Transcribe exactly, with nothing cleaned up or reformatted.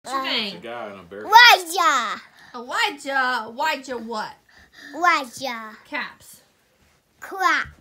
your Uh, name? It's a guy in a bear. Elijah. Elijah. Elijah what? Elijah. Caps. Crap.